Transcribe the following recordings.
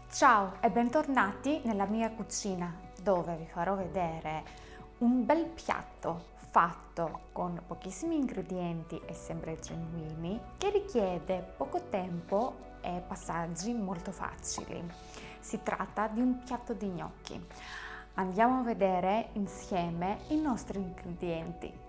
Ciao e bentornati nella mia cucina, dove vi farò vedere un bel piatto fatto con pochissimi ingredienti e sempre genuini, che richiede poco tempo e passaggi molto facili. Si tratta di un piatto di gnocchi. Andiamo a vedere insieme i nostri ingredienti.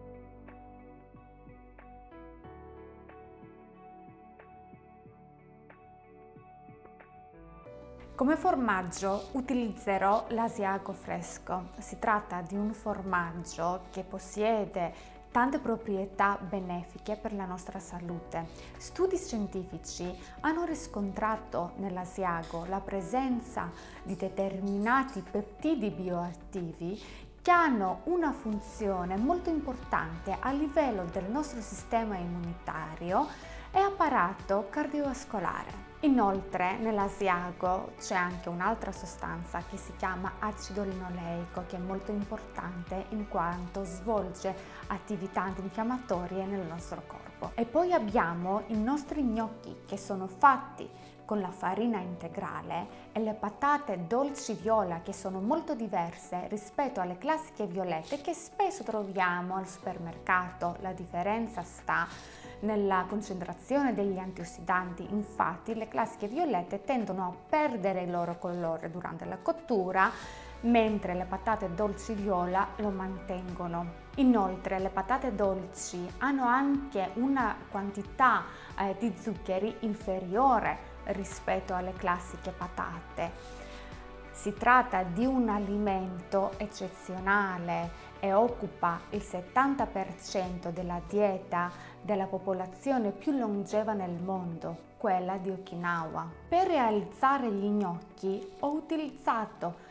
Come formaggio utilizzerò l'Asiago fresco. Si tratta di un formaggio che possiede tante proprietà benefiche per la nostra salute. Studi scientifici hanno riscontrato nell'Asiago la presenza di determinati peptidi bioattivi che hanno una funzione molto importante a livello del nostro sistema immunitario e apparato cardiovascolare. Inoltre nell'Asiago c'è anche un'altra sostanza che si chiama acido linoleico, che è molto importante in quanto svolge attività antinfiammatorie nel nostro corpo. E poi abbiamo i nostri gnocchi, che sono fatti con la farina integrale, e le patate dolci viola, che sono molto diverse rispetto alle classiche violette che spesso troviamo al supermercato. La differenza sta nella concentrazione degli antiossidanti. Infatti le classiche violette tendono a perdere il loro colore durante la cottura, mentre le patate dolci viola lo mantengono. Inoltre le patate dolci hanno anche una quantità di zuccheri inferiore rispetto alle classiche patate. Si tratta di un alimento eccezionale e occupa il 70% della dieta della popolazione più longeva nel mondo, quella di Okinawa. Per realizzare gli gnocchi ho utilizzato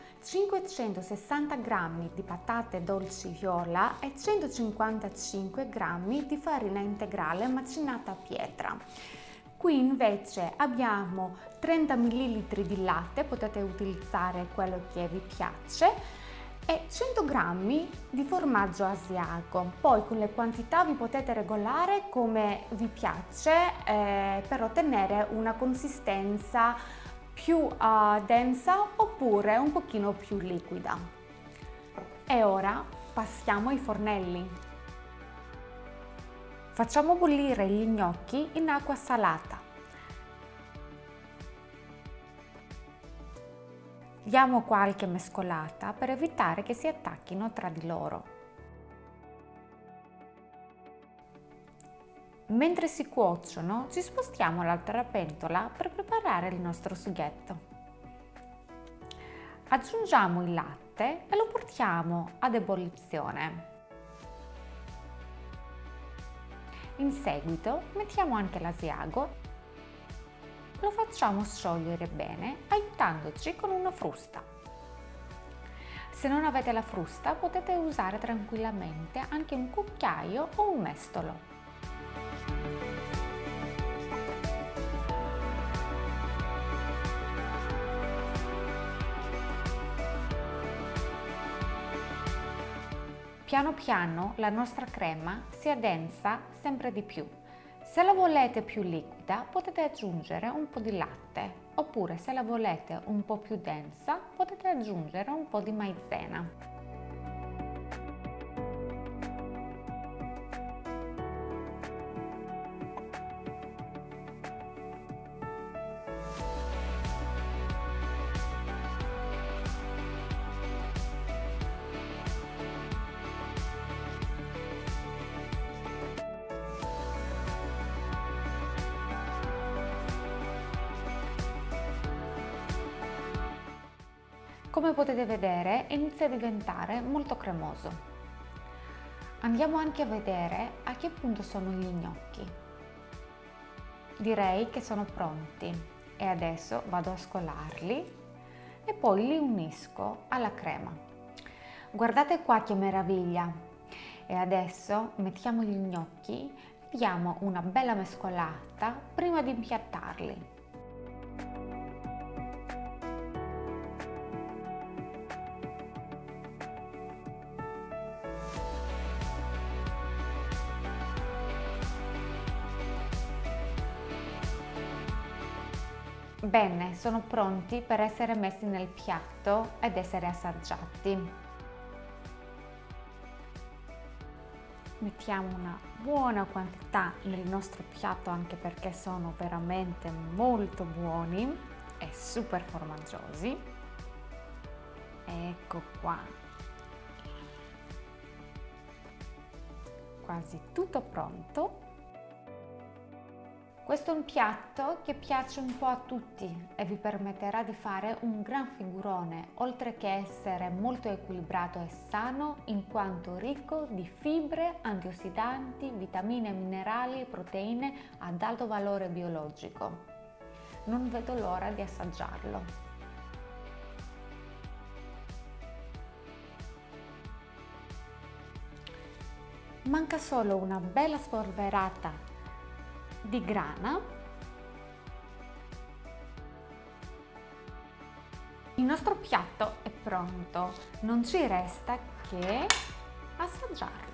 560 g di patate dolci viola e 155 g di farina integrale macinata a pietra. Qui invece abbiamo 30 ml di latte, potete utilizzare quello che vi piace, e 100 g di formaggio asiago. Poi con le quantità vi potete regolare come vi piace per ottenere una consistenza più densa oppure un pochino più liquida. E ora passiamo ai fornelli. Facciamo bollire gli gnocchi in acqua salata. Diamo qualche mescolata per evitare che si attacchino tra di loro. Mentre si cuociono, ci spostiamo all'altra pentola per preparare il nostro sughetto. Aggiungiamo il latte e lo portiamo ad ebollizione. In seguito mettiamo anche l'asiago, lo facciamo sciogliere bene aiutandoci con una frusta. Se non avete la frusta potete usare tranquillamente anche un cucchiaio o un mestolo. Piano piano la nostra crema si addensa sempre di più. Se la volete più liquida potete aggiungere un po' di latte, oppure se la volete un po' più densa potete aggiungere un po' di maizena. Come potete vedere inizia a diventare molto cremoso. Andiamo anche a vedere a che punto sono gli gnocchi. Direi che sono pronti e adesso vado a scolarli e poi li unisco alla crema. Guardate qua che meraviglia! E adesso mettiamo gli gnocchi e diamo una bella mescolata prima di impiattarli. Bene, sono pronti per essere messi nel piatto ed essere assaggiati. Mettiamo una buona quantità nel nostro piatto anche perché sono veramente molto buoni e super formaggiosi. Ecco qua. Quasi tutto pronto. Questo è un piatto che piace un po' a tutti e vi permetterà di fare un gran figurone, oltre che essere molto equilibrato e sano in quanto ricco di fibre, antiossidanti, vitamine, minerali e proteine ad alto valore biologico. Non vedo l'ora di assaggiarlo. Manca solo una bella spolverata di grana. Il nostro piatto è pronto, non ci resta che assaggiarlo.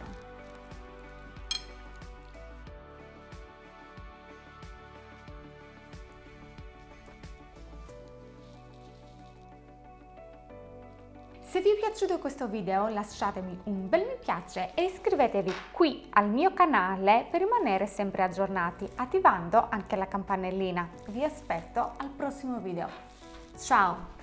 Se vi è piaciuto questo video lasciatemi un bel mi piace e iscrivetevi qui al mio canale per rimanere sempre aggiornati attivando anche la campanellina. Vi aspetto al prossimo video. Ciao!